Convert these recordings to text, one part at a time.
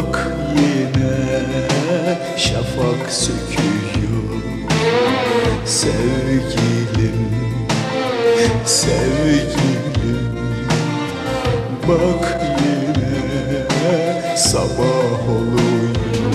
Bak yine şafak söküyor. Sevgilim, sevgilim, bak yine sabah oluyor.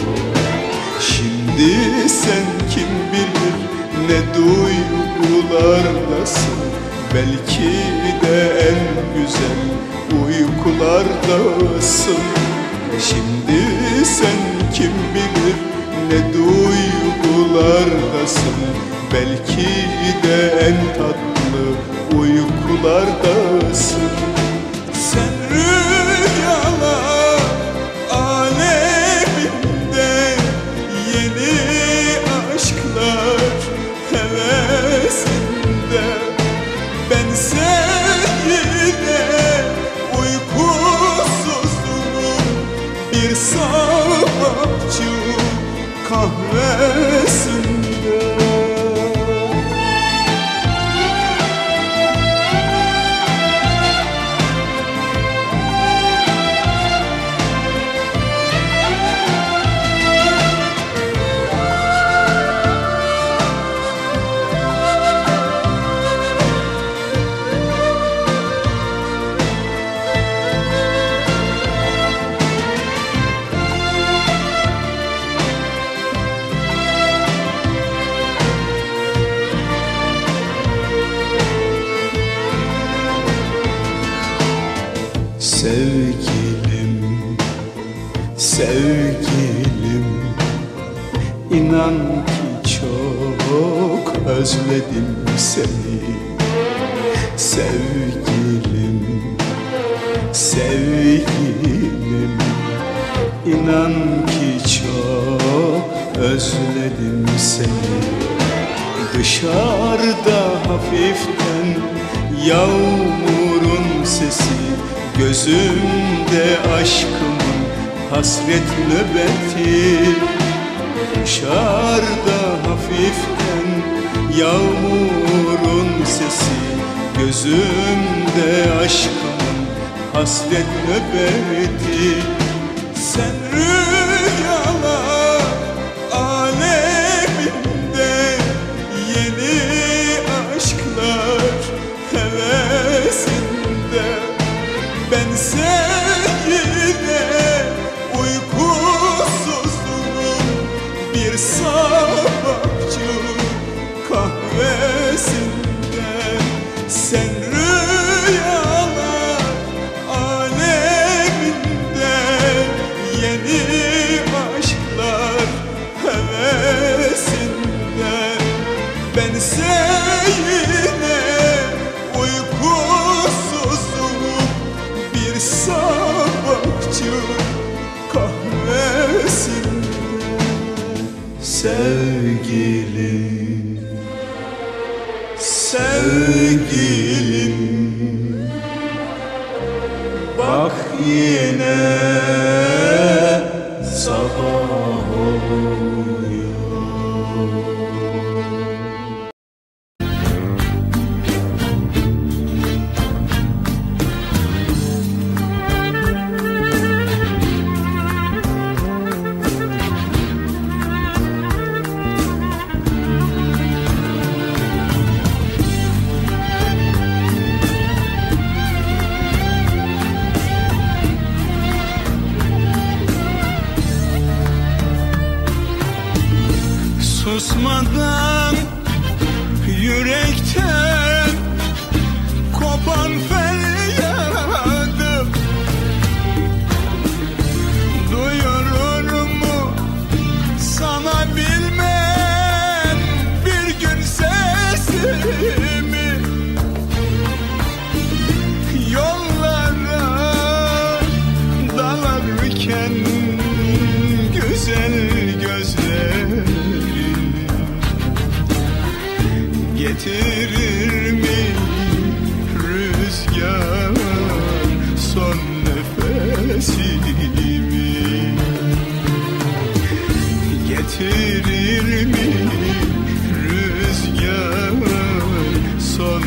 Şimdi sen kim bilir ne duygulardasın. Belki de en güzel uykulardasın. Şimdi sen kim bilir ne duygulardasın. Belki de en tatlı uykulardasın. Sen rüyalar aleminde yeni aşklar hevesinde. Bense yine uykusuzluğum bir sabahçı kahvesinde. Sevgilim, sevgilim, inan ki çok özledim seni. Sevgilim, sevgilim, inan ki çok özledim seni. Dışarıda hafiften yağmurun sesi, gözümde aşkımın hasret nöbeti. Dışarıda hafiften yağmurun sesi, gözümde aşkımın hasret nöbeti. Sen rüyalar aleminde yeni aşklar hevesinde. Bense yine uykusuzluğum bir sabahçı kahvesinde. Sen rüyalar aleminde yeni aşklar hevesinde. Bense yine uykusuzluğum bir sabahçı kahvesinde. Sevgilim, sevgilim, bak yine sabah oluyor. Susmadan yürekten kopan feryadım duyurur mu sana bilmem bir gün sesimi. Yollara dalarken güzel gözler getirir mi rüzgar son nefesimi? Getirir mi rüzgar son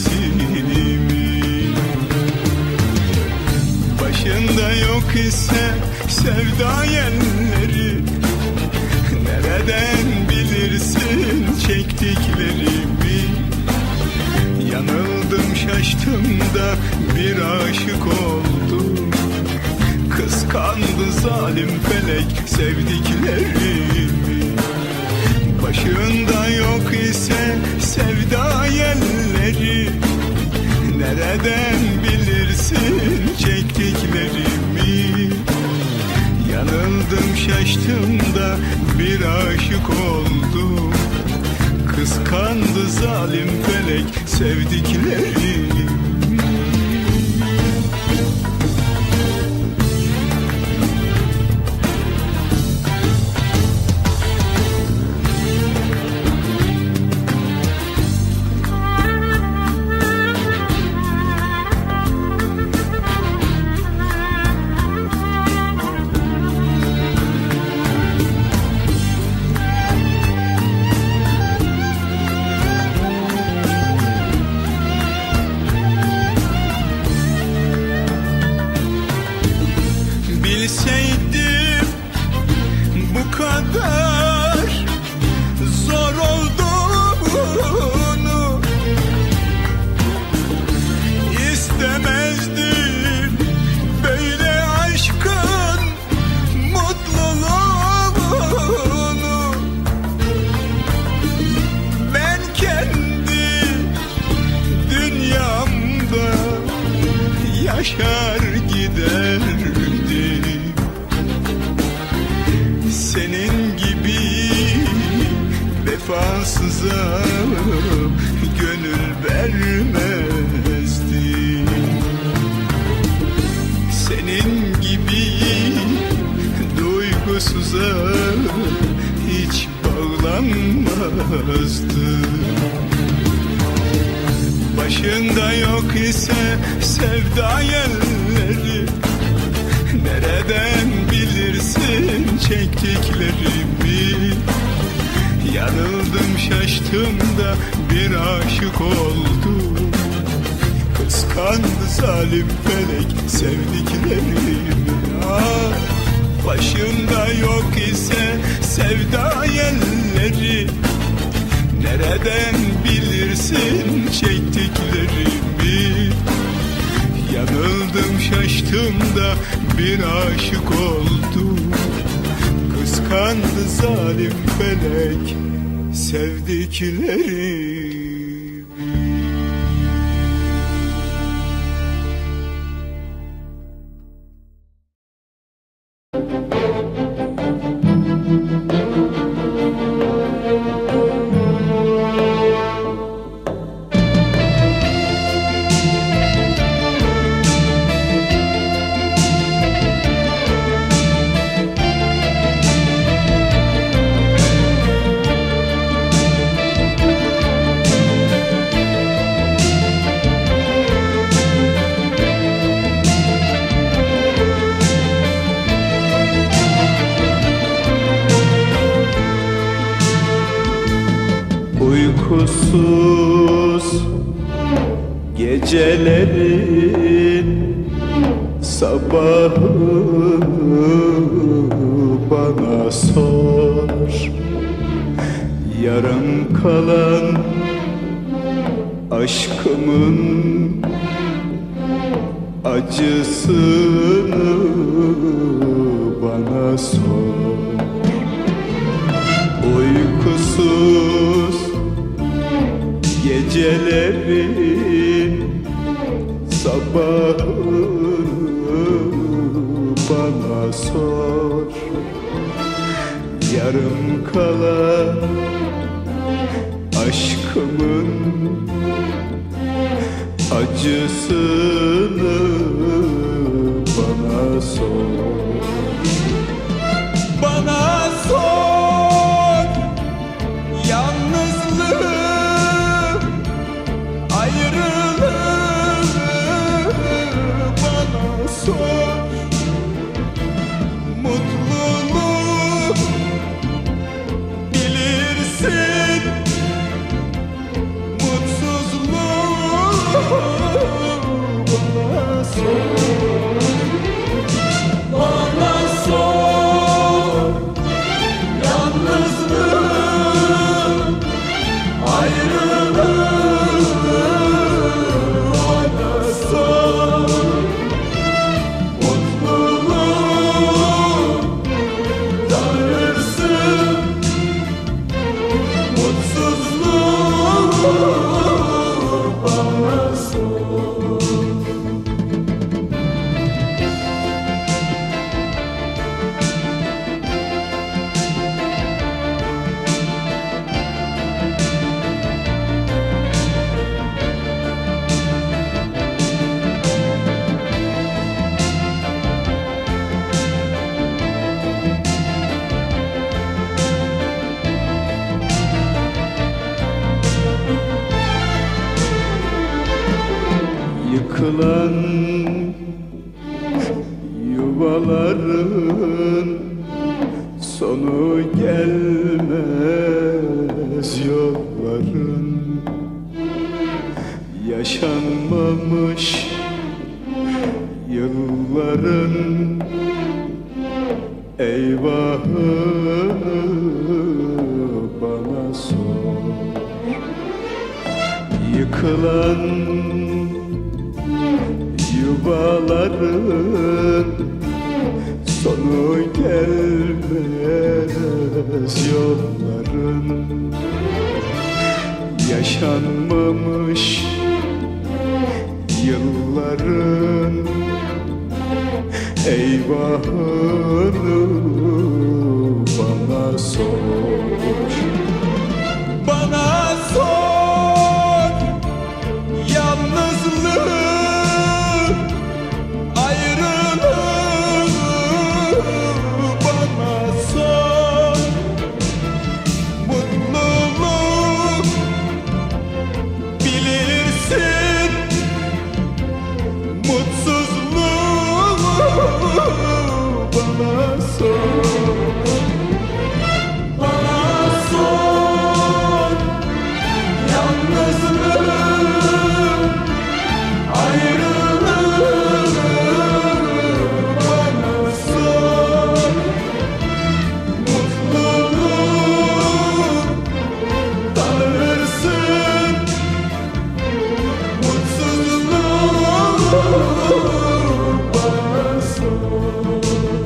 nefesimi? Başında yok ise sevda yelleri. Nereden bilirsin çektiklerimi? Yanıldım şaştım da bir aşık oldum. Kıskandı zalim felek sevdiklerimi. Başında yok ise sevda yelleri. Nereden bilirsin çektiklerimi? Yanıldım şaştım da bir aşık oldum. Kıskandı zalim felek sevdiklerimi. Bilseydim bu kadar zor olduğunu, istemezdim böyle aşkın mutluluğunu. Ben kendi dünyamda yaşar giderdim. Senin gibi vefasıza gönül vermezdim. Senin gibi duygusuza hiç bağlanmazdım. Başında yok ise sevda yelleri. Nereden bilirsin çektiklerimi? Yanıldım şaştım da bir aşık oldum. Kıskandı zalim felek sevdiklerimi. Ah, başında yok ise sevda yelleri. Nereden bilirsin çektiklerimi? Yanıldım şaştım da bir aşık oldum. Kıskandı zalim felek sevdiklerimi. Uykusuz gecelerin sabahı bana sor. Yarım kalan aşkımın acısını bana sor. Uykusuz gecelerin sabahını bana sor. Yarım kalan aşkımın acısını bana sor. Bana sor yalnızlığı, ayrılığı bana sor. Mutluluk bilirsin, mutsuzluğu bana sor. Yıkılan yuvaların sonu gelmez yolların. Yaşanmamış yılların eyvahı bana sor. Yıkılan yuvaların sonu gelmez yolların. Yaşanmamış yılların eyvahını bana sor. Bana sor yalnızlığı, ayrılığı. Bana sor mutluluğu, bilirsin mutsuzluğu. Bana sor, bana sor yalnızlığı, ayrılığı. Bana sor mutluluğu, tanırsın mutsuzluğu. Bana sor,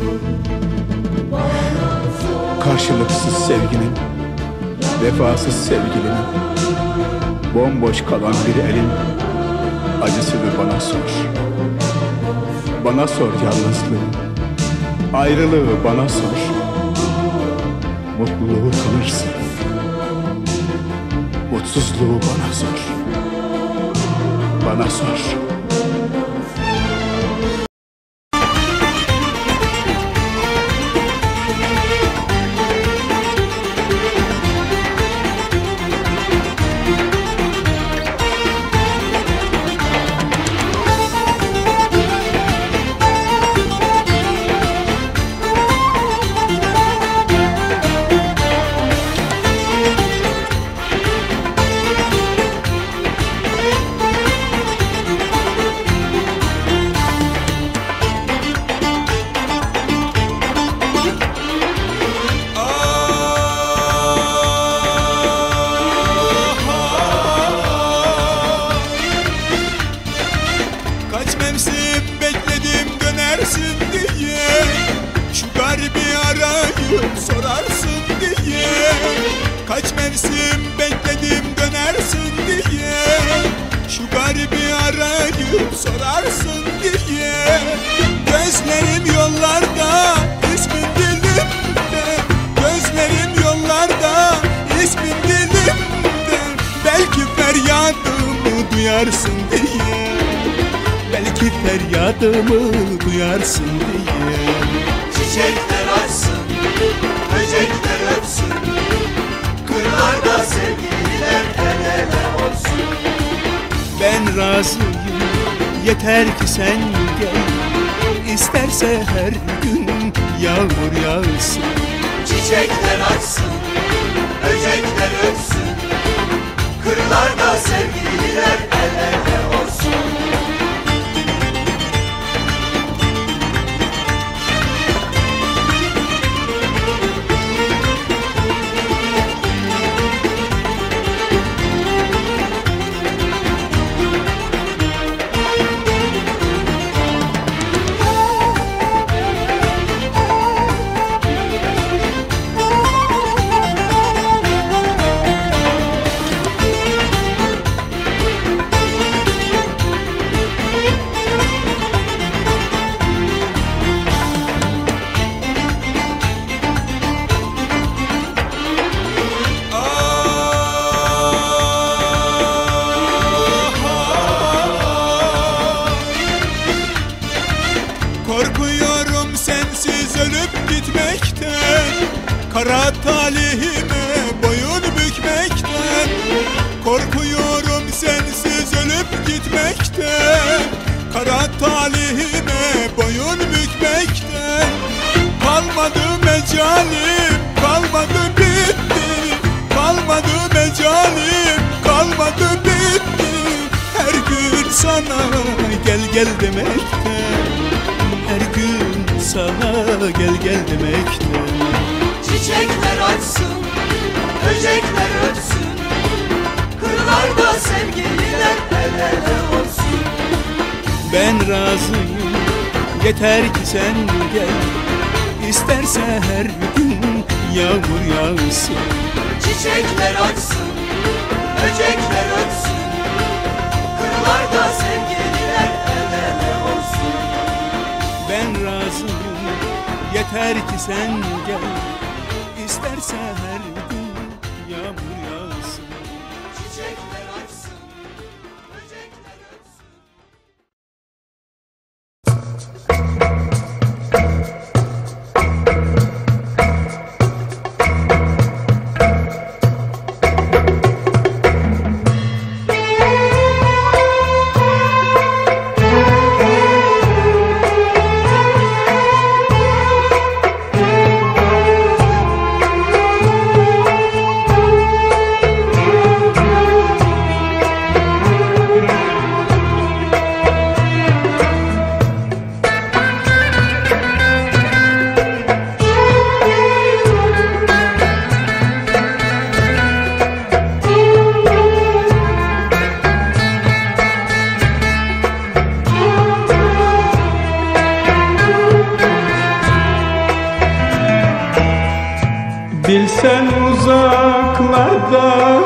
bana sor. Karşılıksız sevginin, vefasız sevgilinin, bomboş kalan bir elin acısını bana sor. Bana sor yalnızlığı, ayrılığı bana sor. Mutluluğu tanırsın, mutsuzluğu bana sor. Bana sor. Kaç mevsim bekledim dönersin diye, şu garibi arayıp sorarsın diye. Kaç mevsim bekledim dönersin diye, şu garibi arayıp sorarsın diye. Gözlerim yollarda, ismin dilimde. Gözlerim yollarda, ismin dilimde. Belki feryadımı duyarsın diye, belki feryadımı duyarsın diye. Çiçekler açsın, böcekler öpsün, kırlarda sevgililer el ele olsun. Ben razıyım, yeter ki sen gel. İsterse her gün yağmur yağsın. Çiçekler açsın, böcekler öpsün, kırlarda sevgililer el ele olsun. Korkuyorum sensiz ölüp gitmekten, kara talihime boyun bükmekten. Korkuyorum sensiz ölüp gitmekten, Kara talihime boyun bükmekten kalmadı mecalim, kalmadı bitti. Kalmadı mecalim, kalmadı bitti. Her gün sana gel gel demekten, her gün sana gel gel demekten. Çiçekler açsın, böcekler ötsün, kırlarda sevgililer el ele olsun. Ben razıyım, yeter ki sen gel. İsterse her gün yağmur yağsın. Çiçekler açsın, böcekler ötsün, kırlarda sevgililer el ele olsun. Ben razıyım, yeter ki sen gel. İsterse her gün yağmur yağsın. Çiçekler açsın, böcekler ötsün. Bilsen uzaklarda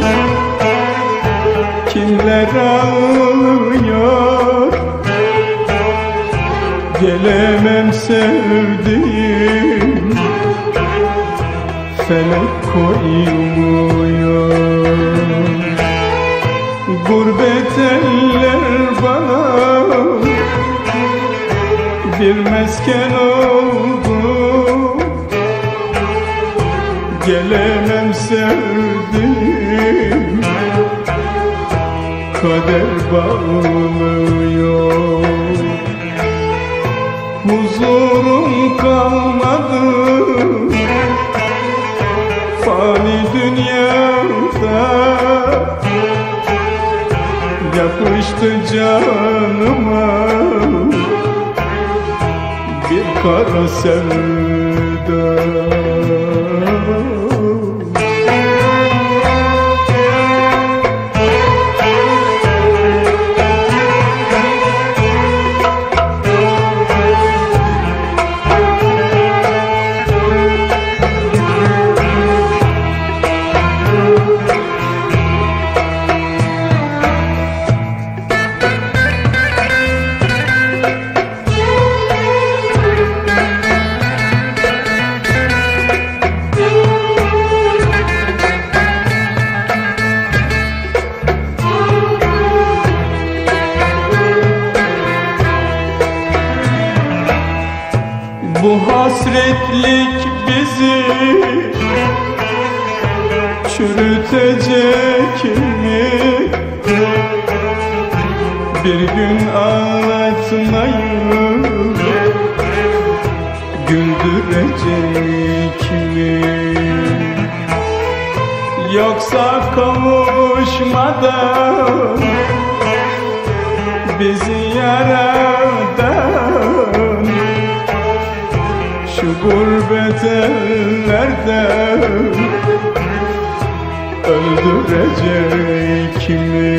kimler ağlıyor, gelemem sevdiğim, felek koymuyor. Gurbet eller bana bir mesken oldu, gelemem sevdiğim, kader bağlıyor. Huzurum kalmadı fani dünyada, yapıştı canıma bir kara sevda. Bu hasretlik bizi çürütecek mi? Bir gün ağlatmayı güldürecek mi? Yoksa kavuşmadan bizi yaradan şu gurbet ellerde öldürecek mi?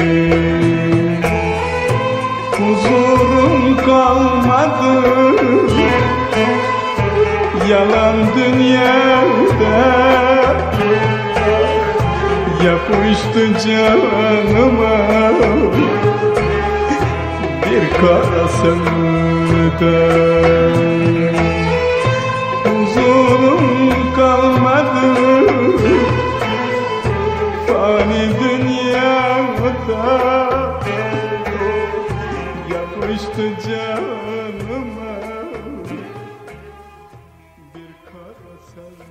Huzurum kalmadı yalan dünyada, yapıştı canıma bir kara sevda. Huzurum kalmadı fani dünyada, yapıştı canıma bir kara sevda.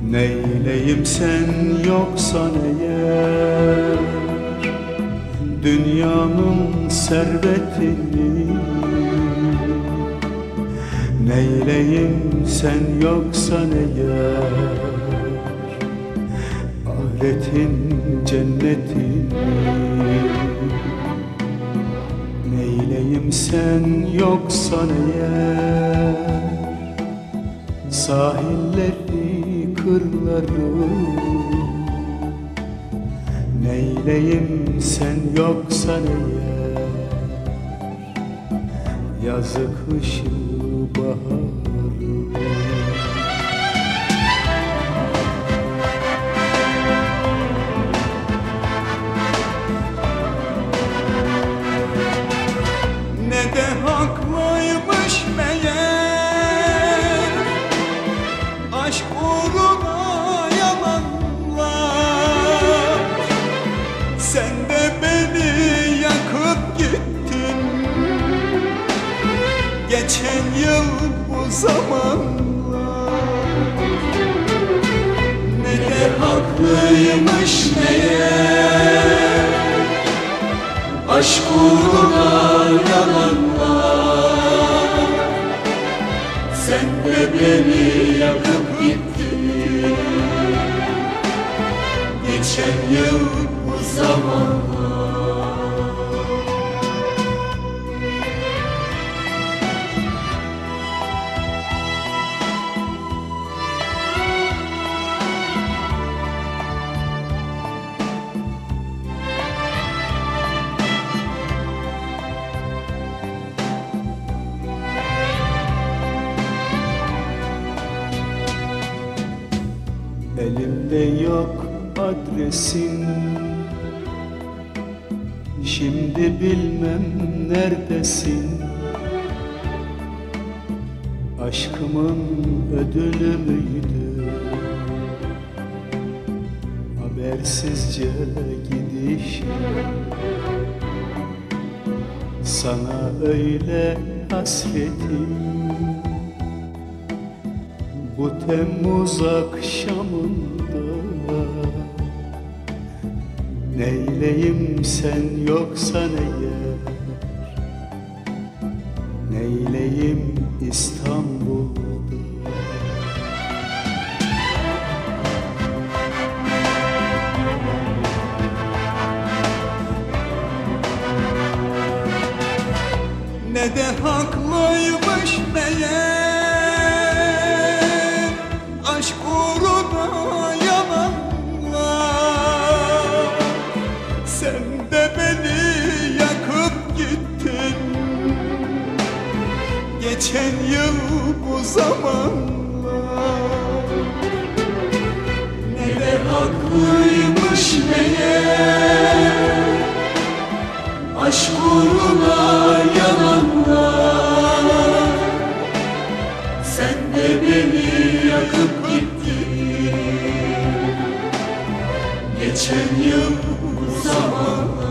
Neyleyim sen yoksan eğer dünyanın servetini? Neyleyim sen yoksan eğer ahiretin cennetini? Neyleyim sen yoksan eğer sahilleri, kırları? Neyleyim sen yoksan eğer yazı, kışı, baharı? Ne de haklıymış meğer aşk uğruna yalanlar. Sen de beni yakıp gittin geçen yıl bu zamanlar. Ne de haklıymış meğer aşk uğruna yalanlar. Sen de beni yakıp gittin geçen yıl bu zamanlar. Elimde yok adresin, şimdi bilmem neredesin. Aşkımın ödülü müydü habersizce gidişim? Sana öyle hasretim bu Temmuz akşamında. Neyleyim sen yoksan eğer, neyleyim İstanbul'da? Ne de haklıymış meğer aşk uğruna yalanlar. Sen de beni yakıp gittin geçen yıl bu zamanlar. Ne de haklıymış meğer aşk uğruna yalanlar. Sen de beni yakıp gittin geçen yıl bu zamanlar.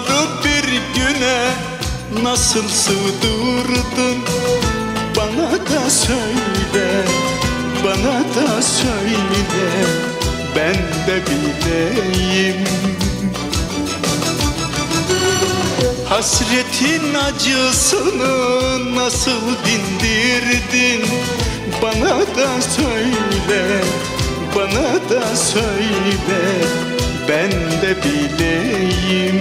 nasıl sığdırdın bana da söyle, bana da söyle, ben de bileyim. Hasretin acısını nasıl dindirdin, bana da söyle, bana da söyle, ben de bileyim.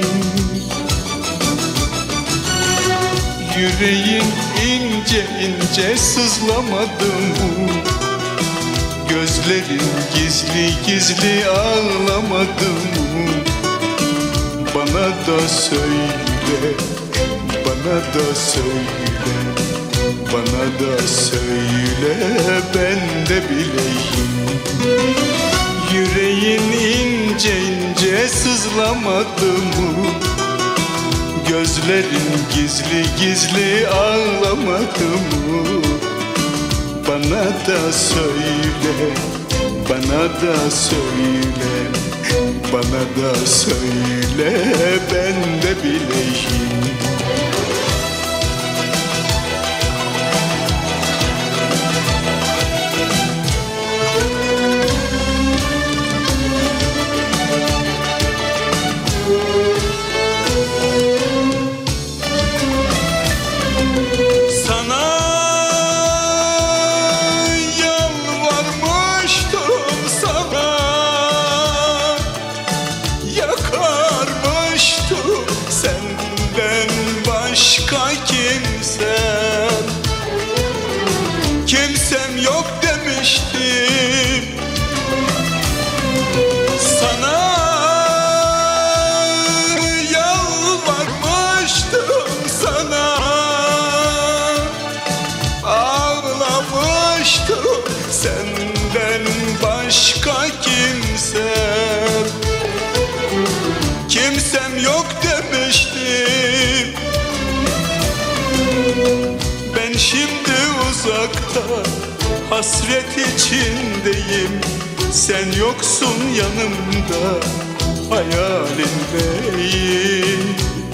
Yüreğin ince ince sızlamadı mı? Gözlerin gizli gizli ağlamadı mı? Bana da söyle, bana da söyle, bana da söyle, ben de bileyim. Yüreğin ince ince sızlamadı mı? Gözlerin gizli gizli ağlamadı mı? Bana da söyle, bana da söyle, bana da söyle, ben de bileyim. Kimsem yok demiştim sana, yalvarmıştım sana, ağlamıştım senden başka kimsem. Kimsem yok demiştim. Ben şimdi uzakta hasret içindeyim. Sen yoksun yanımda, hayalindeyim.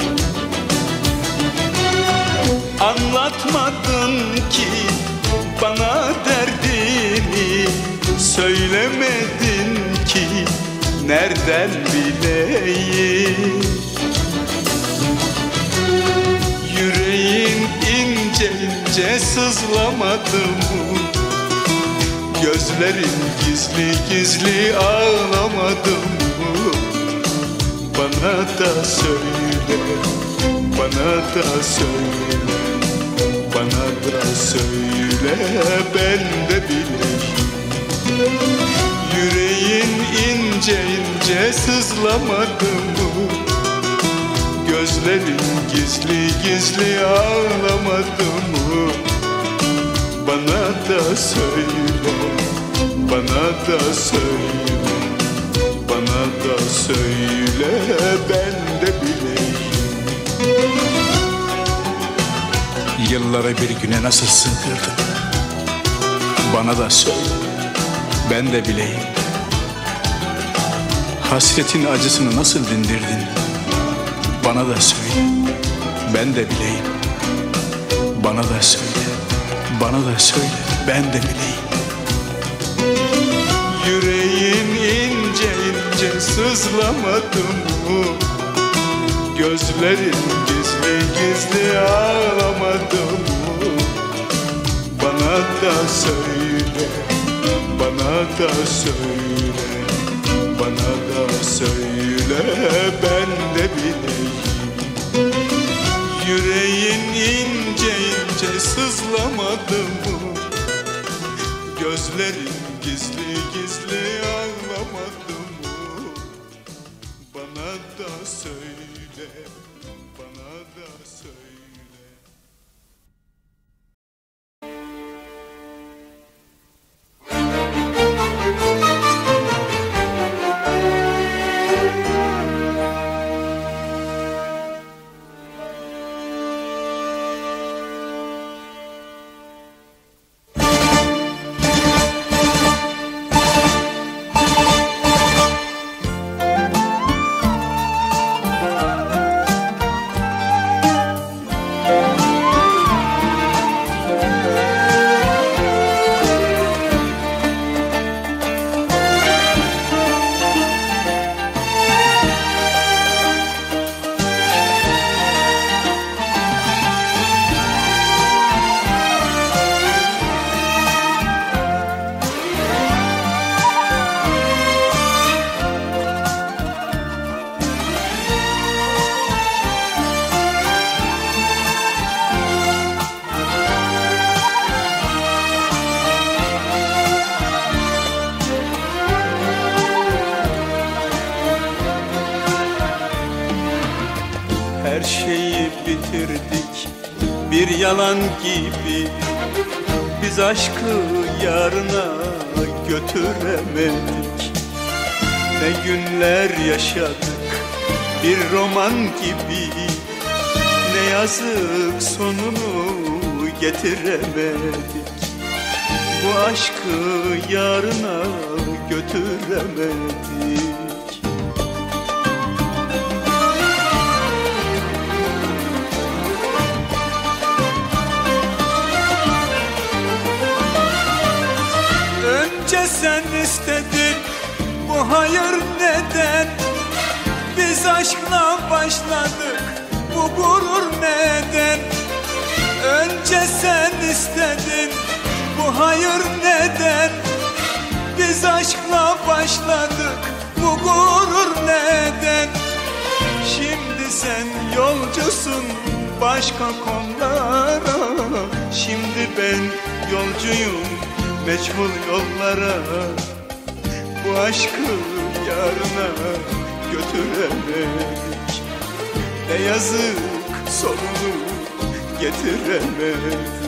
Anlatmadın ki bana derdini, söylemedin ki nereden bileyim. Yüreğin ince ince sızlamadı mı? Gözlerin gizli gizli ağlamadı mı? Bana da söyle, bana da söyle, bana da söyle, ben de bileyim. Yüreğin ince ince sızlamadı mı? Gözlerin gizli gizli ağlamadı mı? Bana da söyle, bana da söyle, bana da söyle, ben de bileyim. Yıllara bir güne nasıl sığdırdın? Bana da söyle, ben de bileyim. Hasretin acısını nasıl dindirdin? Bana da söyle, ben de bileyim. Bana da söyle, bana da söyle, ben de bileyim. Yüreğin ince ince sızlamadı mı? Gözlerin gizli gizli ağlamadı mı? Bana da söyle, bana da söyle, bana da söyle, ben de bileyim. Yüreğin ince ince sızlamadı mı? Gözlerin gizli gizli ağlamadı mı? Bana da söyle, bana da söyle. yalan gibi. Biz aşkı yarına götüremedik. Ne günler yaşadık bir roman gibi. Ne yazık sonunu getiremedik. Bu aşkı yarına götüremedik. Önce sen istedin, bu hayır neden? Biz aşkla başladık, bu gurur neden? Önce sen istedin, bu hayır neden? Biz aşkla başladık, bu gurur neden? Şimdi sen yolcusun başka konulara. Şimdi ben yolcuyum meçhul yollara. Bu aşkı yarına götüremedik. Ne yazık sonunu getiremedik.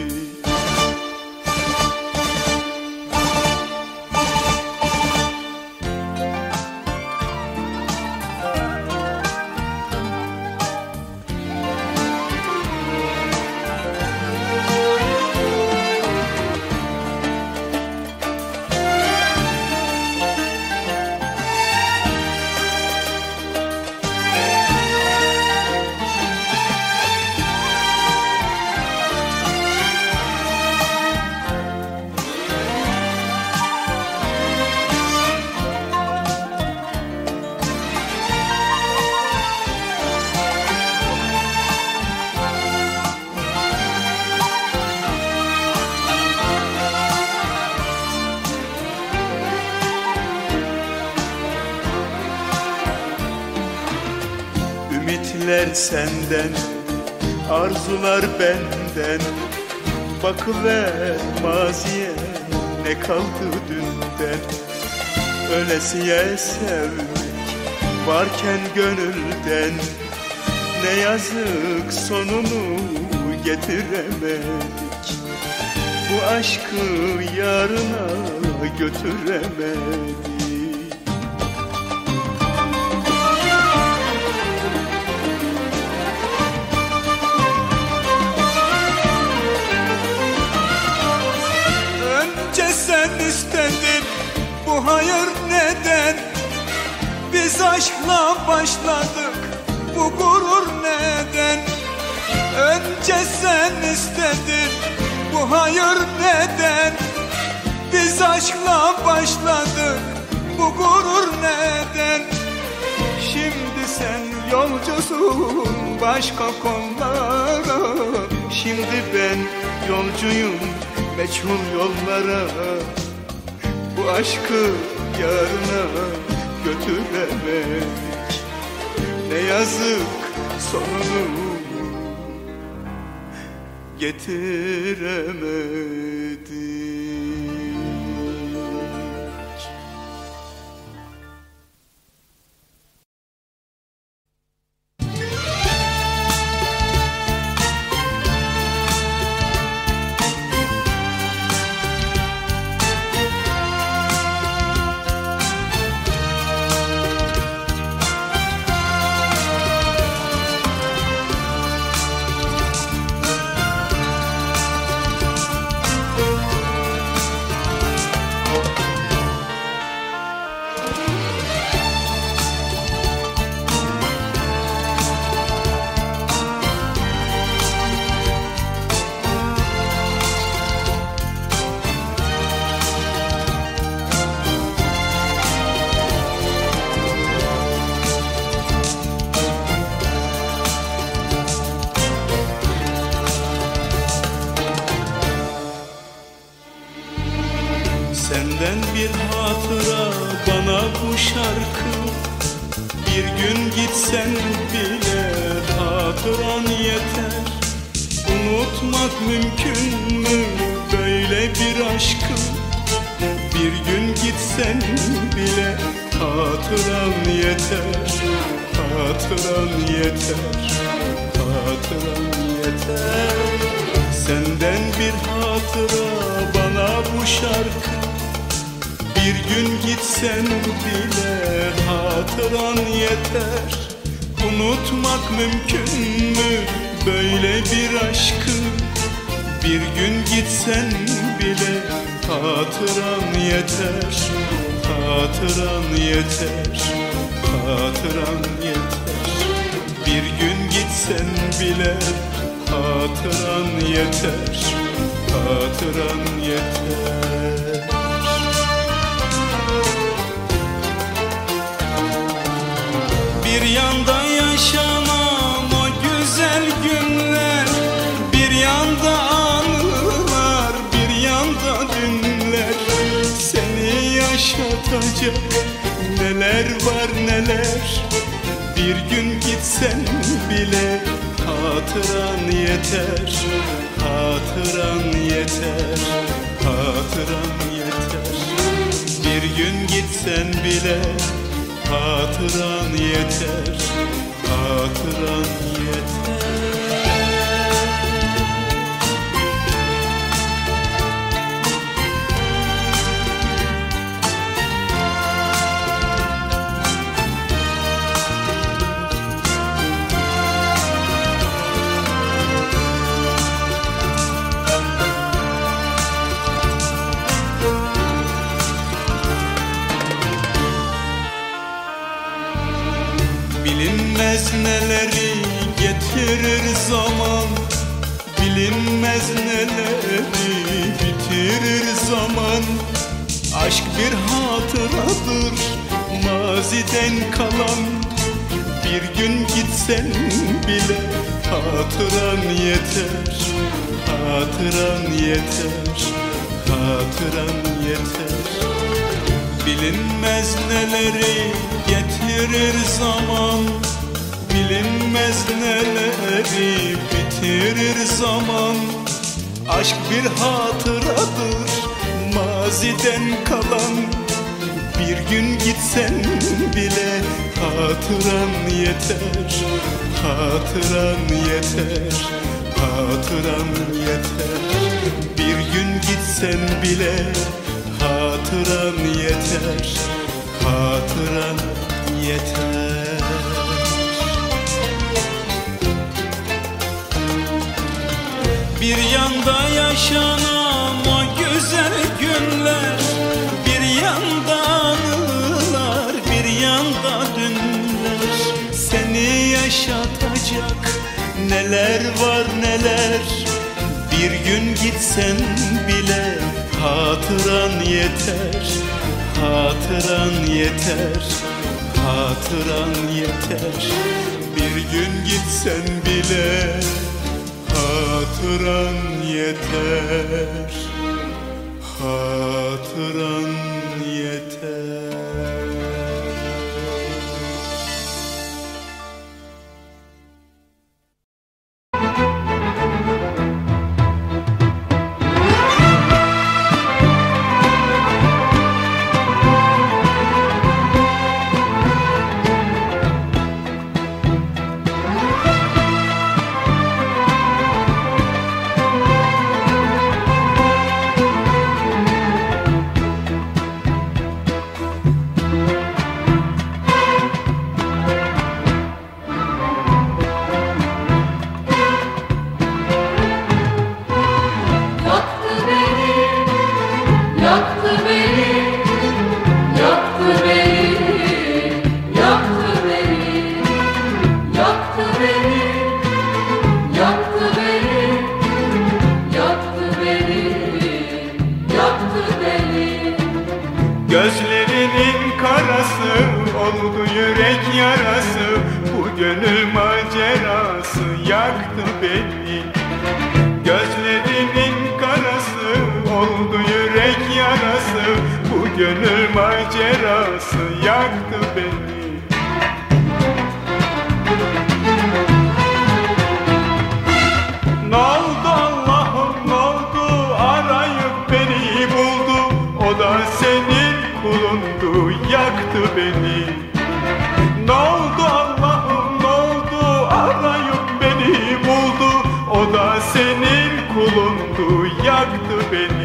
Ümitler senden, arzular benden. Bakıver maziye, ne kaldı dünden? Ölesiye sevmek varken gönülden. Ne yazık sonunu getiremedik. Bu aşkı yarına götüremedik. Sen istedin, bu hayır neden? Biz aşkla başladık, bu gurur neden? Önce sen istedin, bu hayır neden? Biz aşkla başladık, bu gurur neden? Şimdi sen yolcusun başka konulara. Şimdi ben yolcuyum meçhul yollara. Bu aşkı yarına götüremedik. Ne yazık sonunu getiremedik. Senden bir hatıra bana bu şarkı. Bir gün gitsen bile hatıran yeter. Unutmak mümkün mü böyle bir aşkı? Bir gün gitsen bile hatıran yeter. hatıran yeter, hatıran yeter. Senden bir hatıra bana bu şarkı. Bir gün gitsen bile hatıran yeter. Unutmak mümkün mü böyle bir aşkı? Bir gün gitsen bile hatıran yeter, hatıran yeter, hatıran yeter. Bir gün gitsen bile hatıran yeter, hatıran yeter. Bir yanda yaşanan o güzel günler, bir yanda anılar, bir yanda dünler. Seni yaşatacak neler var neler. Bir gün gitsen bile hatıran yeter, hatıran yeter, hatıran yeter. Bir gün gitsen bile hatıran yeter, hatıran yeter. Bilinmez neleri getirir zaman, bilinmez neleri bitirir zaman. Aşk bir hatıradır maziden kalan. Bir gün gitsen bile hatıran yeter, hatıran yeter, hatıran yeter. Bilinmez neleri getirir zaman, bilinmez neleri bitirir zaman. Aşk bir hatıradır maziden kalan. Bir gün gitsen bile hatıran yeter, hatıran yeter, hatıran yeter. Bir gün gitsen bile hatıran yeter, hatıran yeter. Bir yanda yaşanan o güzel günler, bir yanda anılar, bir yanda dünler. Seni yaşatacak neler var neler. Bir gün gitsen bile hatıran yeter, hatıran yeter, hatıran yeter. Bir gün gitsen bile hatıran yeter, hatıran yeter. Gözlerinin karası oldu yürek yarası. Bu gönül macerası yaktı beni. Gözlerinin karası oldu yürek yarası. Bu gönül macerası yaktı beni. Ne oldu Allah'ım, ne oldu? Arayıp beni buldu. O da senin kulundu, yaktı beni. Ne oldu Allah'ım?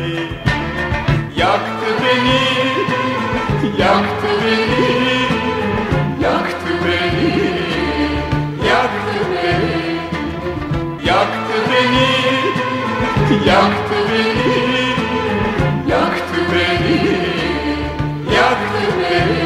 Yaktı beni, yaktı beni, yaktı beni, yaktı beni, yaktı beni, yaktı beni, yaktı beni, yaktı beni.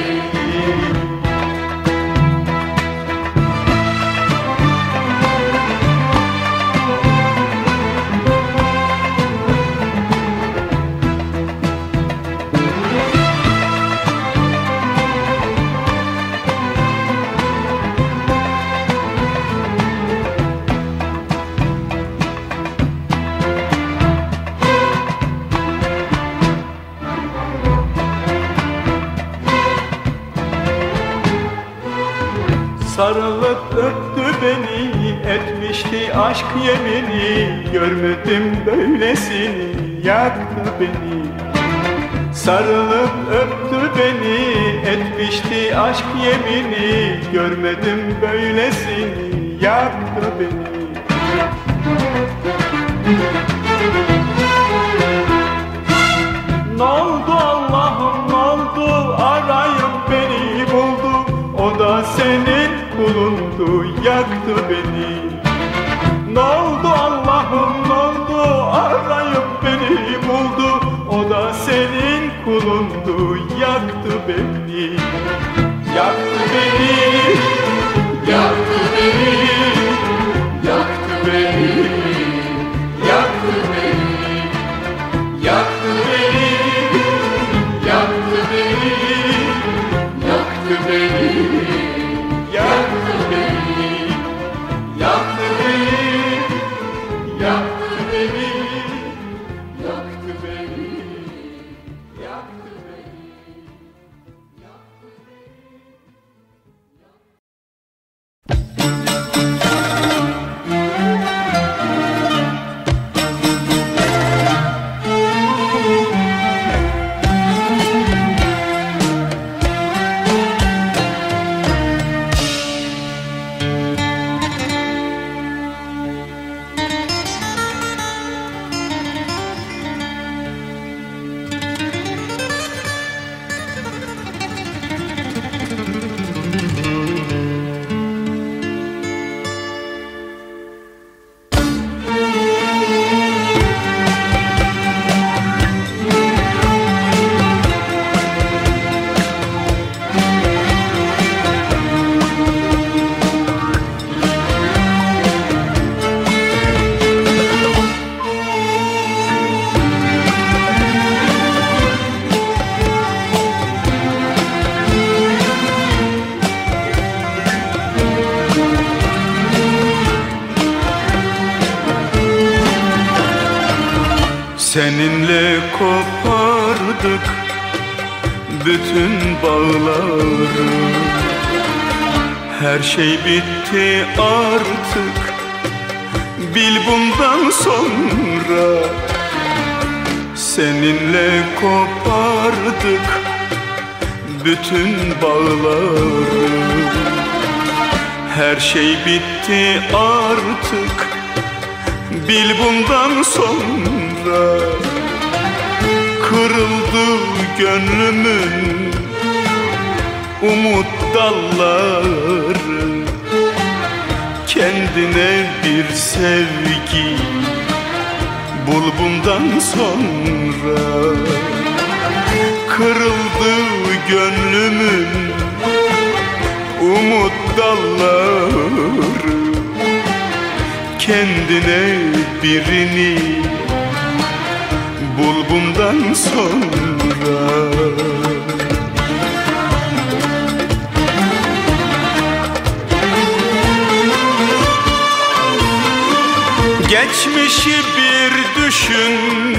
Sarılıp öptü beni, etmişti aşk yemini. Görmedim böylesini, yaktı beni. Sarılıp öptü beni, etmişti aşk yemini. Görmedim böylesini, yaktı beni. Ne oldu Allah'ım, ne oldu, arayıp beni buldu. O da senin kulundu, yaktı beni. Ne oldu Allah'ım, ne oldu, arayıp beni buldu. O da senin kulundu, yaktı beni. Yaktı beni, yaktı beni, yaktı beni, yaktı beni, yaktı beni, yaktı beni, yaktı beni, yaktı beni, yaktı beni, yaktı beni, yaktı beni, yaktı beni. Seninle kopardık bütün bağları. Her şey bitti artık, bil bundan sonra. Seninle kopardık bütün bağları. Her şey bitti artık, bil bundan sonra. Kırıldı gönlümün umut dalları. Kendine bir sevgi bul bundan sonra. Kırıldı gönlümün umut dalları. Kendine birini bul bundan sonra. Geçmişi bir düşün,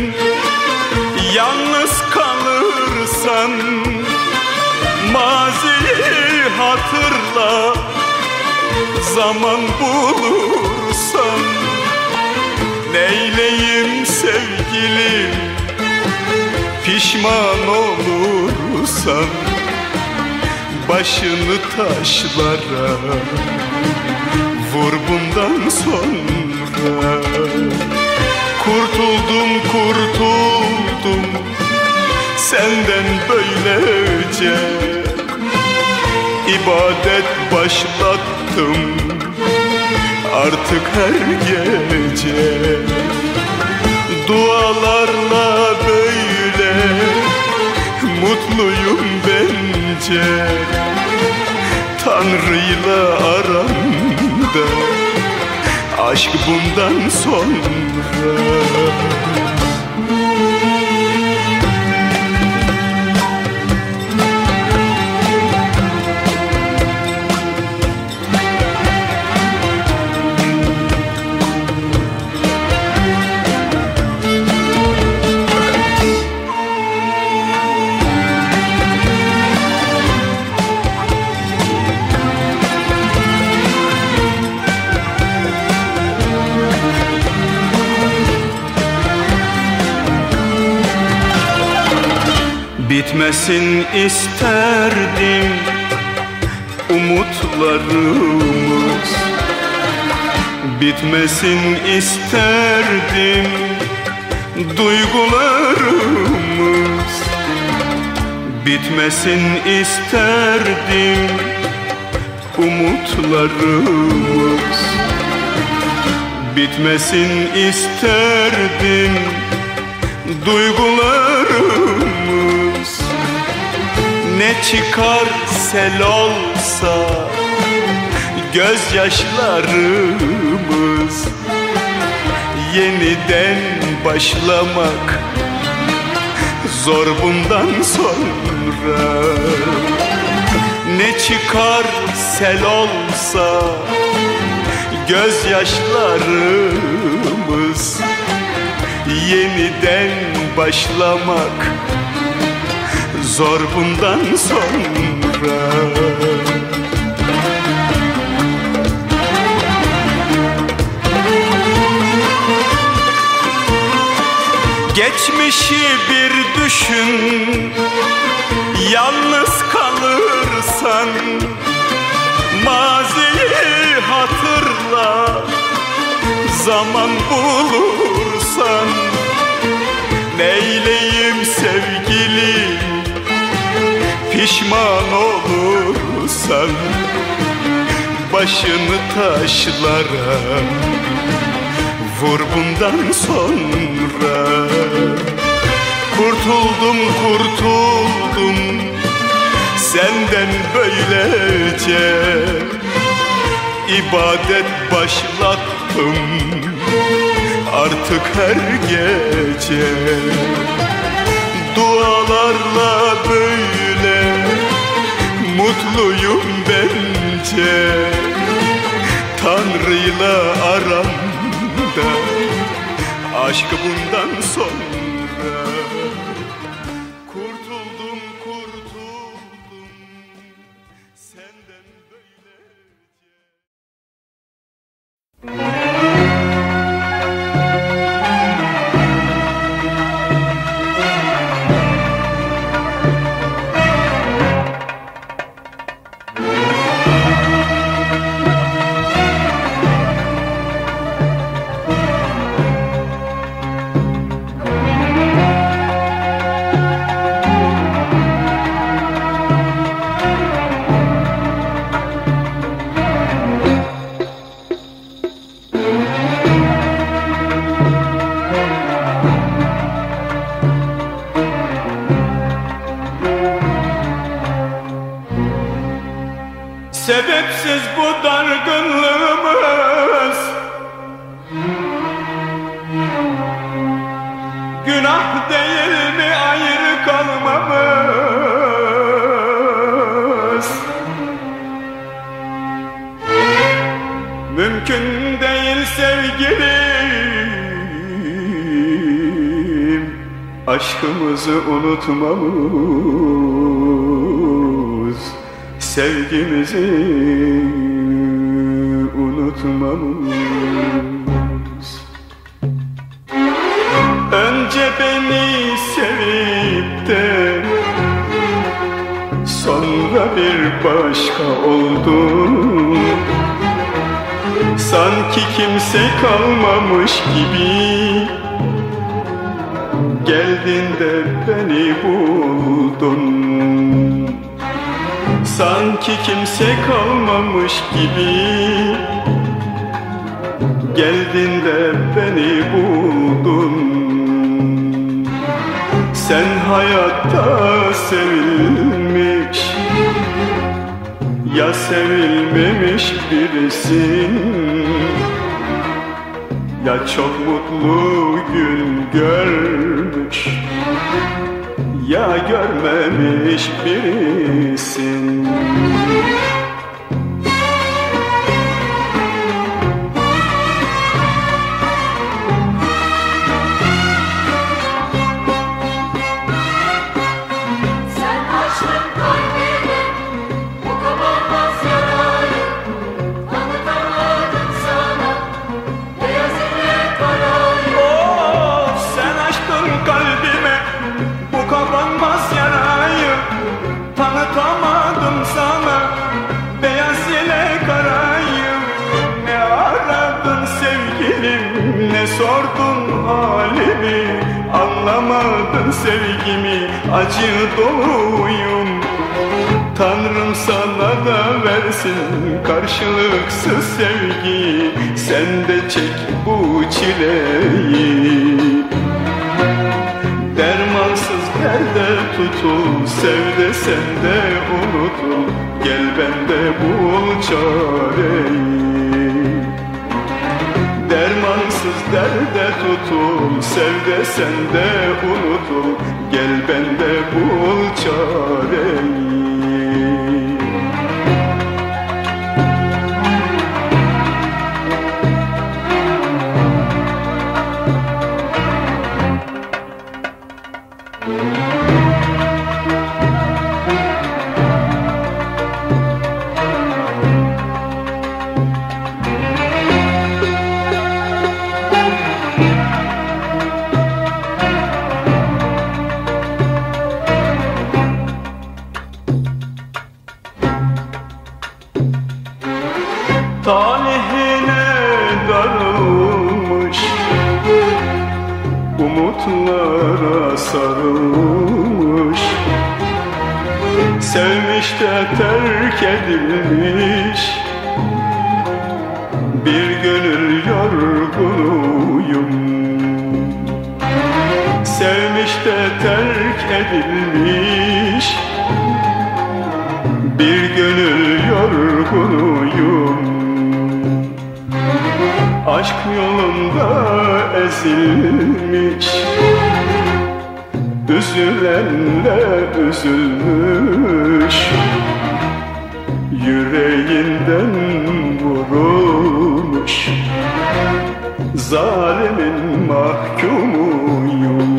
yalnız kalırsan. Maziyi hatırla, zaman bulursan. Neyleyim sevgilim, pişman olursan. Başını taşlara vur bundan sonra. kurtuldum senden böylece. İbadet başlattım artık her gece. Dualarla böyle mutluyum bence. Tanrı'yla aramda aşk bundan sonra. Bitmesin isterdim umutlarımız, bitmesin isterdim duygularımız, bitmesin isterdim umutlarımız, bitmesin isterdim duygularımız. Ne çıkar sel olsa gözyaşlarımız, yeniden başlamak zor bundan sonra. Ne çıkar sel olsa gözyaşlarımız, yeniden başlamak zor bundan sonra. Geçmişi bir düşün, yalnız kalırsan, maziyi hatırla, zaman bulursan. Neyleyim sevgilim, pişman olursan, başını taşlara vur bundan sonra. Kurtuldum senden böylece. İbadet başlattım artık her gece. Dualarla böyle mutluyum bence. Tanrı'yla aramda aşk bundan sonra. Kurtuldum senden böylece. Sebepsiz bu dargınlığımız, günah değil mi ayrı kalmamız? Mümkün değil sevgilim, aşkımızı unutmamız, sevgimizi unutmamız. Önce beni sevip de sonra bir başka oldun. Sanki kimse kalmamış gibi Geldin de beni buldun, sanki kimse kalmamış gibi. Geldin de beni buldun, sen hayatta sevilmiş ya sevilmemiş birisin. Ya çok mutlu gün görmüş ya görmemiş birisin. Sordun halimi, anlamadın sevgimi, acı doluyum. Tanrım sana da versin karşılıksız sevgi, sen de çek bu çileyi. Dermansız derde tutul, sev de sen de unutul, gel bende bul çareyi. Dermansız derde tutul, sev de sen de unutul, gel bende bul çareyi. Talihine darılmış, umutlara sarılmış, sevmiş de terk edilmiş, bir gönül yorgunuyum. Sevmiş de terk edilmiş, bir gönül yorgunuyum. Aşk yolunda ezilmiş, üzülenle üzülmüş, yüreğinden vurulmuş, zalimin mahkumuyum.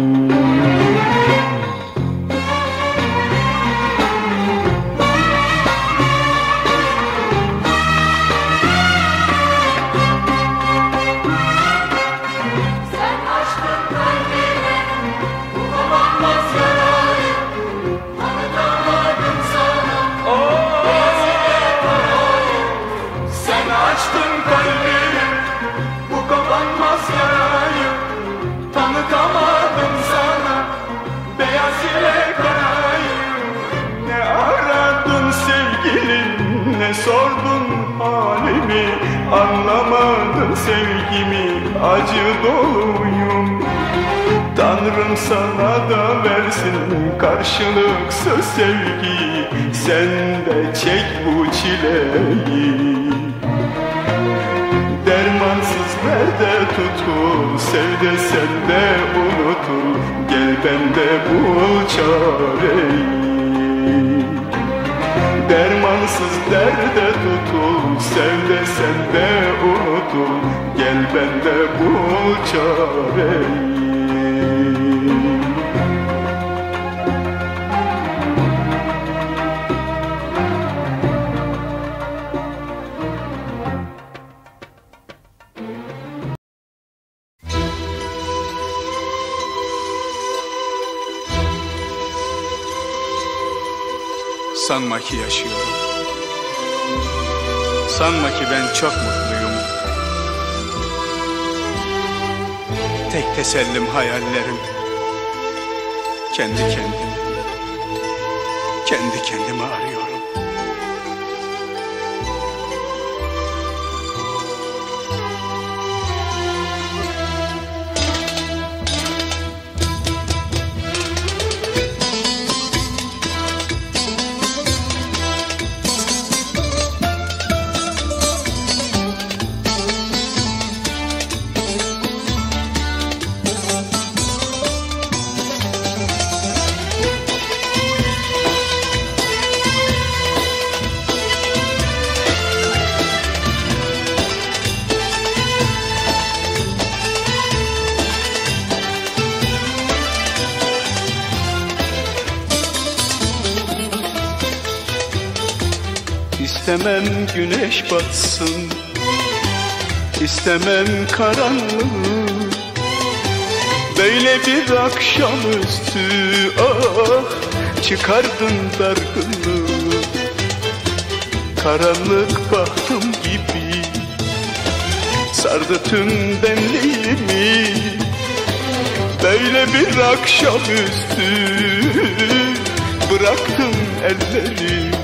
Ne sordun halimi, anlamadın sevgimi, acı doluyum. Tanrım sana da versin karşılıksız sevgi, sen de çek bu çileyi. Dermansız derde tutul, sev de sen de unutul, gel bende bul çareyi. Dermansız derde tutul, sev de sen de unutul, gel bende bul çareyi. Sanma ki yaşıyorum, sanma ki ben çok mutluyum. Tek tesellim hayallerim, Kendi kendimi arıyorum. İstemem güneş batsın, istemem karanlık. Böyle bir akşamüstü ah çıkardın dargınlığı. Karanlık bahtım gibi sardı tüm benliğimi. Böyle bir akşamüstü bıraktım ellerimi.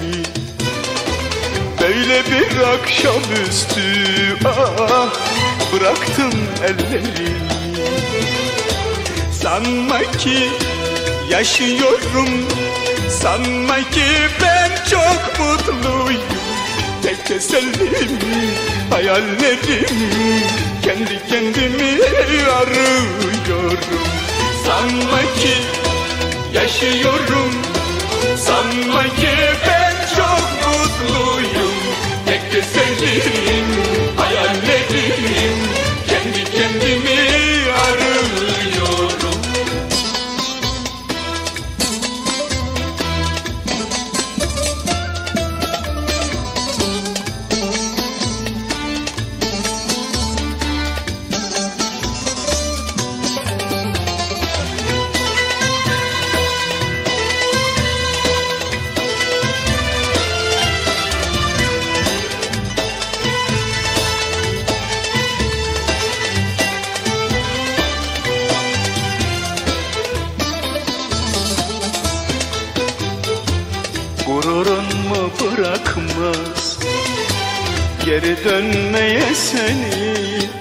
Böyle bir akşamüstü ah bıraktım ellerimi. Sanma ki yaşıyorum, sanma ki ben çok mutluyum. Tek tesellim hayallerim, kendi kendimi arıyorum. Sanma ki yaşıyorum, sanma ki ben çok mutluyum. Tek tesellim hayallerim, kendi kendimi arıyorum. Gururun mu bırakmaz geri dönmeye seni?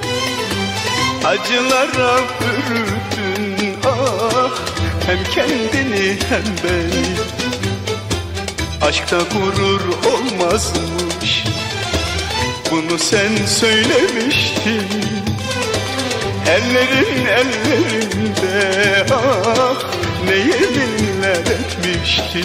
Acılara bürüdün ah hem kendini hem beni. Aşkta gurur olmazmış, bunu sen söylemiştin. Ellerin ellerinde ah ne yeminler etmiştin.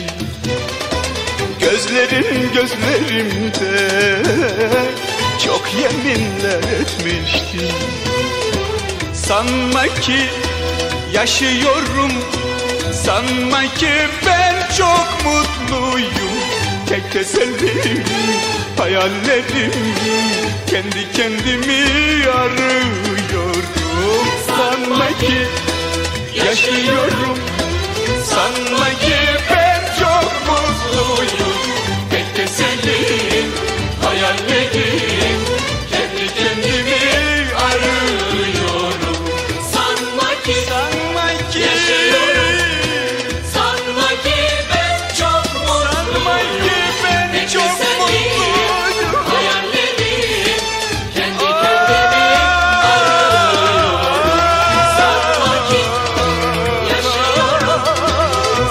Gözlerin gözlerimde çok yeminler etmiştin. Sanma ki yaşıyorum, sanma ki ben çok mutluyum. Tek tesellim hayallerim, kendi kendimi arıyorum. Sanma ki yaşıyorum, sanma ki ben çok mutluyum. Tek tesellim hayallerim, kendi kendimi arıyorum. Sanma ki yaşıyorum, sanma ki ben çok sanma ki ben Tek çok tesellim mutluyum. hayallerim, kendi kendimi arıyorum. Sanma ki yaşıyorum,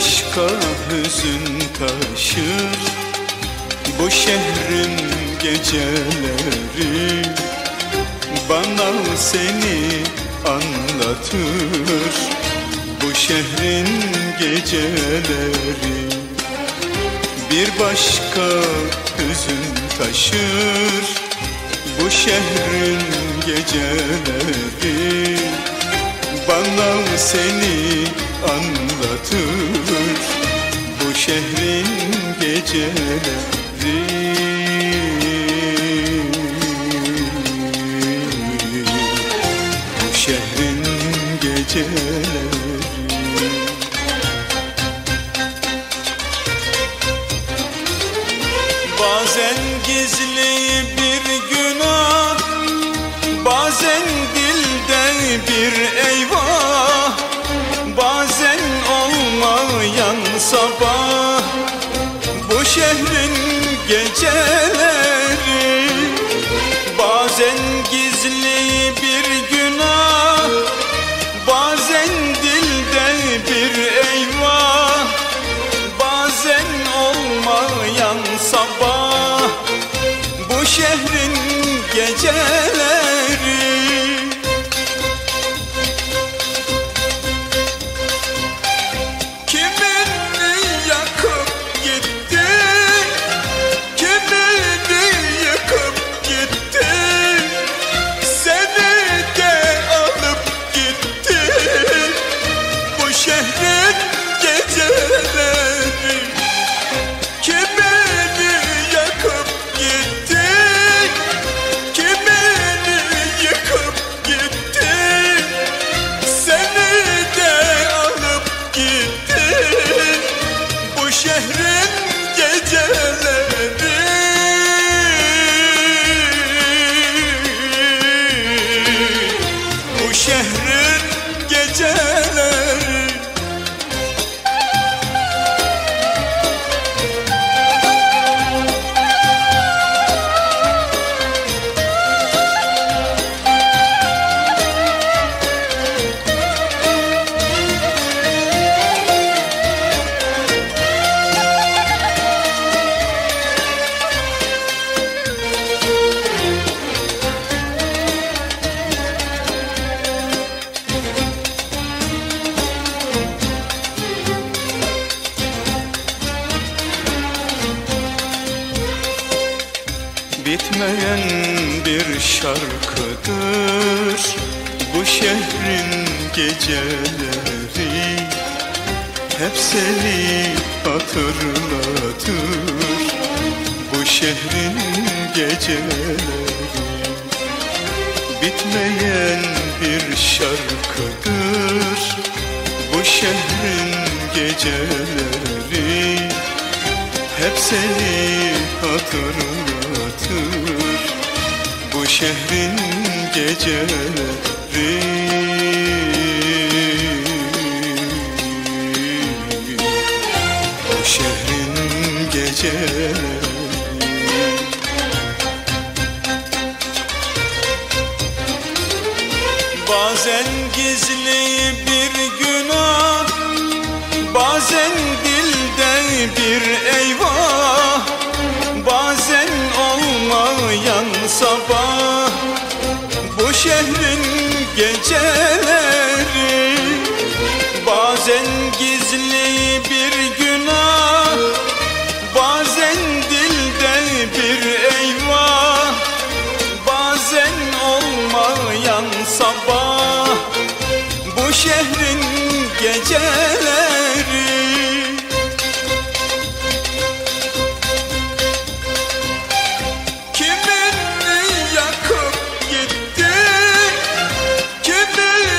başka hüzün taşır bu şehrin geceleri, bana seni anlatır bu şehrin geceleri. Bir başka hüzün taşır bu şehrin geceleri, bana seni anlatır bu şehrin geceleri. Bu şehrin geceleri. Bazen gizli bir günah, bazen dilde bir eyvah, bazen olmayan sabah bu şehrin geceleri. Bazen gizli bir günah, bazen dilde bir eyvah, bazen olmayan sabah bu şehrin geceleri. Kimini yakıp gitti, kimini yıkıp gitti, seni de alıp gitti bu şehrin geceleri. Kimini yakıp gitti, kimini yıkıp gitti, seni de alıp gitti bu şehrin geceleri. Bu şehrin geceleri. Bitmeyen bir şarkıdır bu şehrin geceleri, hep seni hatırlatır bu şehrin geceleri. Bitmeyen bir şarkıdır bu şehrin geceleri, hep seni hatırlatır bu şehrin geceleri. Bu şehrin geceleri. Bazen gizli bir günah, bazen dilde bir eyvah, bazen olmayan sabah bu şehrin geceleri. Bazen gizli bir günah, bazen dilde bir eyvah, bazen olmayan sabah bu şehrin geceleri. Kimini yakıp gitti, kimini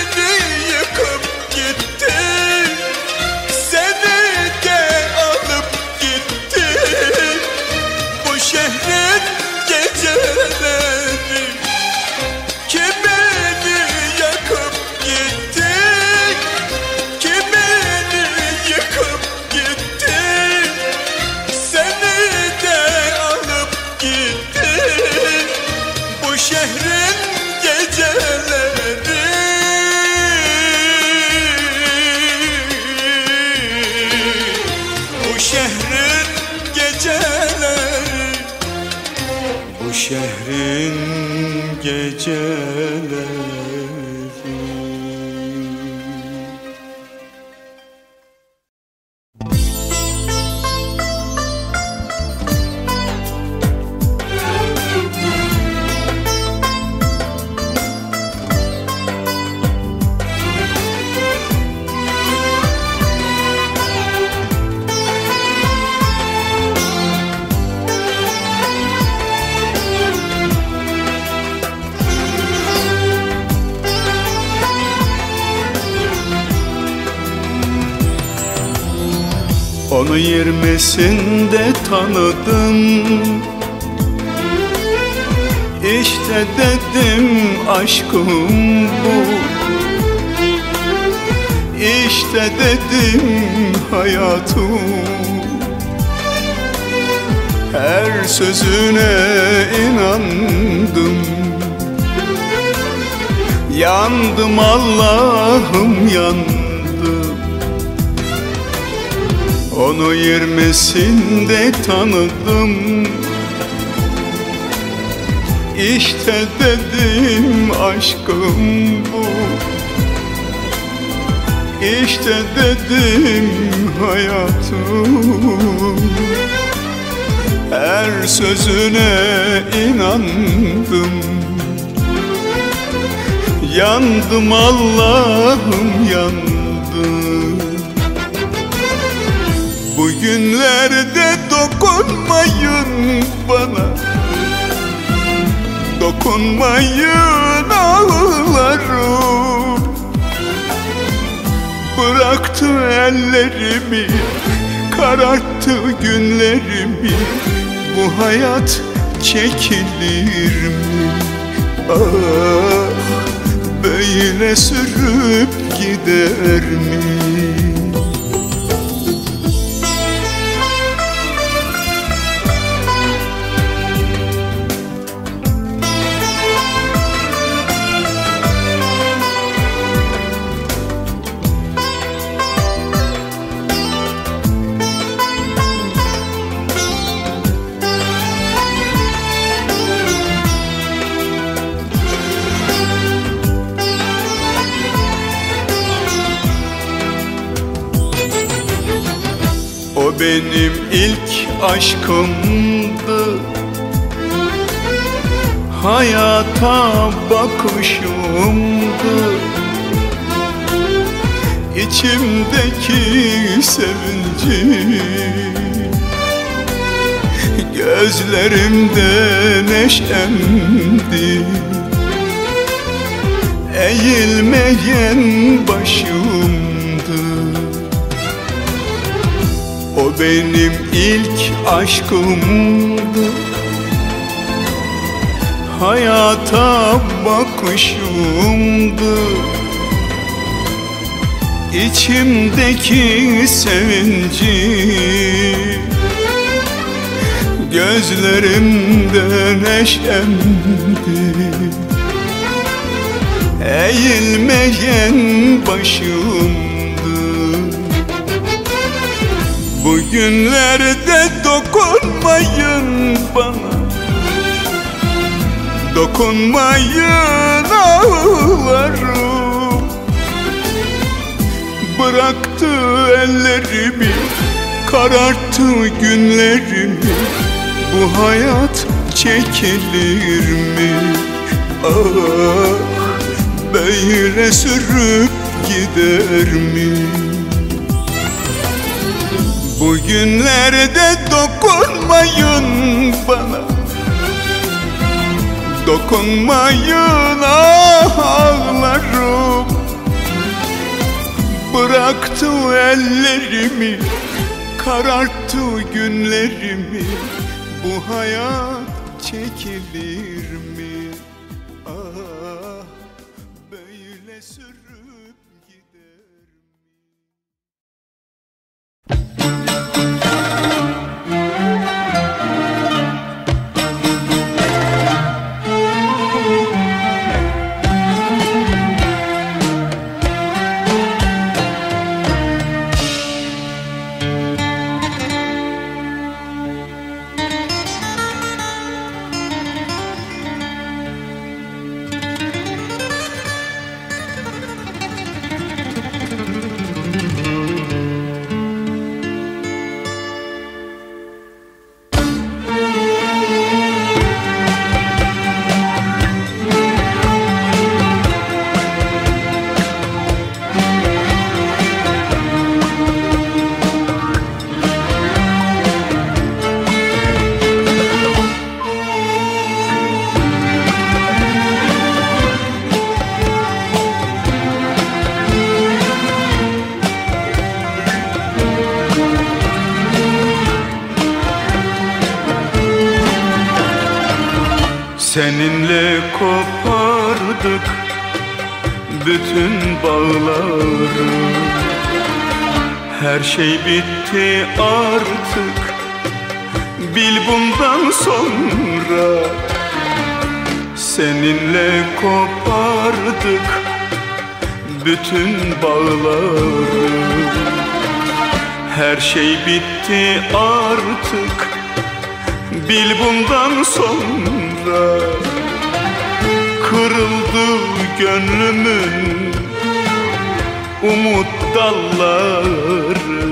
bu şehrin geceleri. Onu 20'sinde tanıdım. İşte dedim aşkım bu. İşte dedim hayatım. Her sözüne inandım. Yandım Allah'ım yandım. Onu 20'sinde tanıdım. İşte dedim aşkım bu. İşte dedim hayatım. Her sözüne inandım. Yandım Allah'ım yandım. Bugünlerde dokunmayın bana. Dokunmayın ağlarım. Bıraktı ellerimi, kararttı günlerimi. Bu hayat çekilir mi? Ah, böyle sürüp gider mi? O benim ilk aşkımdı. Hayata bakışımdı. İçimdeki sevinci gözlerimde neşemdi. Eğilmeyen başımdı. O benim ilk aşkımdı. Hayata bakışımdı. İçimdeki sevinci gözlerimde neşemdi. Eğilmeyen başımdı. Bugünlerde dokunmayın bana. Dokunmayın ağlarım. Bıraktı ellerimi, kararttı günlerimi. Bu hayat çekilir mi? Ah, böyle sürüp gider mi? Bugünlerde dokunmayın bana. Dokunmayın ağlarım. Bıraktı ellerimi, kararttı günlerimi. Bu hayat çekilir mi? Ah, böyle sürüp gider mi? Seninle kopardık bütün bağları. Her şey bitti artık, bil bundan sonra. Seninle kopardık bütün bağları. Her şey bitti artık, bil bundan sonra. Kırıldı gönlümün umut dalları.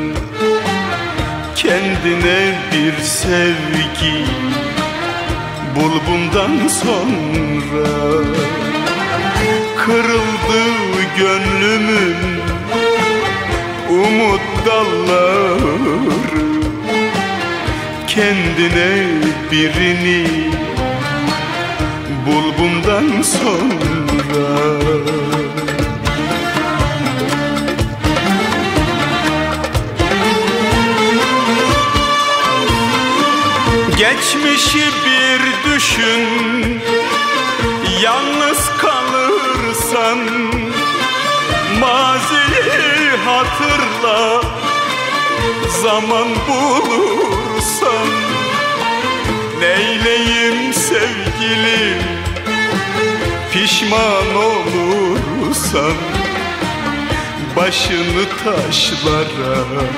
Kendine bir sevgi bul bundan sonra. Kırıldı gönlümün umut dalları. Kendine birini bul bundan sonra. Geçmişi bir düşün, yalnız kalırsan. Maziyi hatırla, zaman bulursan. Neyleyim sevgilim, pişman olursan. Başını taşlara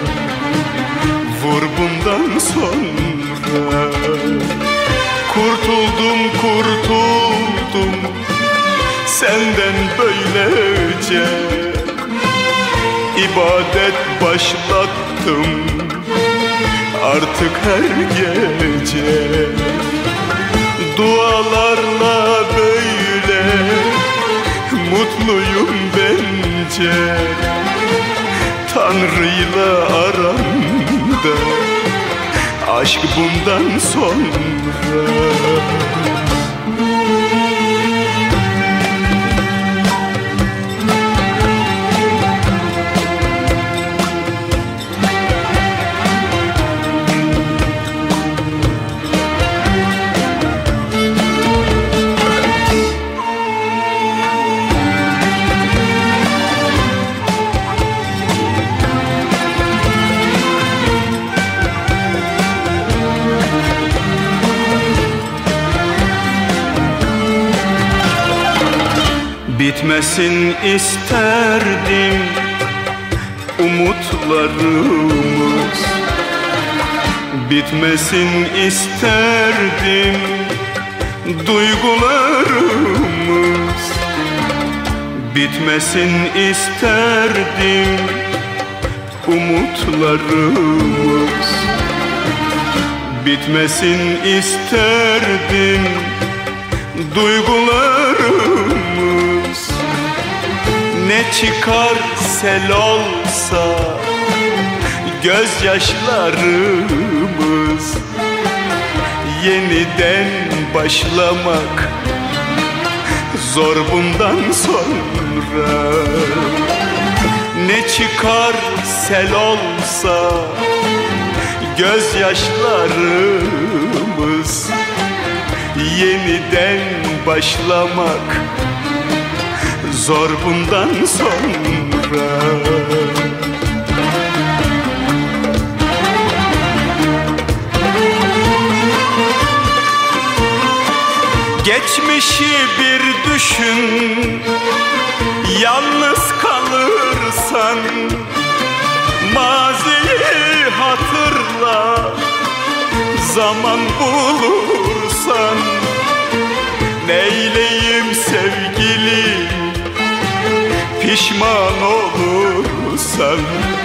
vur bundan sonra. Kurtuldum, kurtuldum senden böylece. İbadet başlattım artık her gece. Dualarla böyle mutluyum bence. Tanrı'yla aramda aşk bundan sonra. Bitmesin isterdim umutlarımız. Bitmesin isterdim duygularımız. Bitmesin isterdim umutlarımız. Bitmesin isterdim duygularımız. Ne çıkar sel olsa gözyaşlarımız. Yeniden başlamak zor bundan sonra. Ne çıkar sel olsa gözyaşlarımız. Yeniden başlamak zor bundan sonra. Geçmişi bir düşün, yalnız kalırsan. Maziyi hatırla, zaman bulursan. Neyleyim sevgilim, pişman olursan.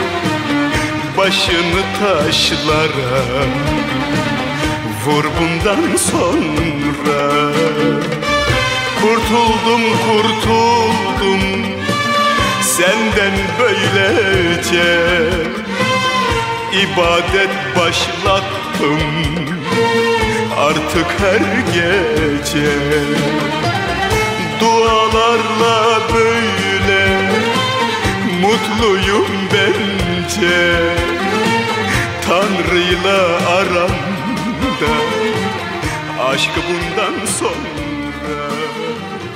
Başını taşlara vur bundan sonra. Kurtuldum, kurtuldum senden böylece. İbadet başlattım artık her gece. Dualarla böyle mutluyum bence. Tanrı'yla aramda aşkı bundan sonra.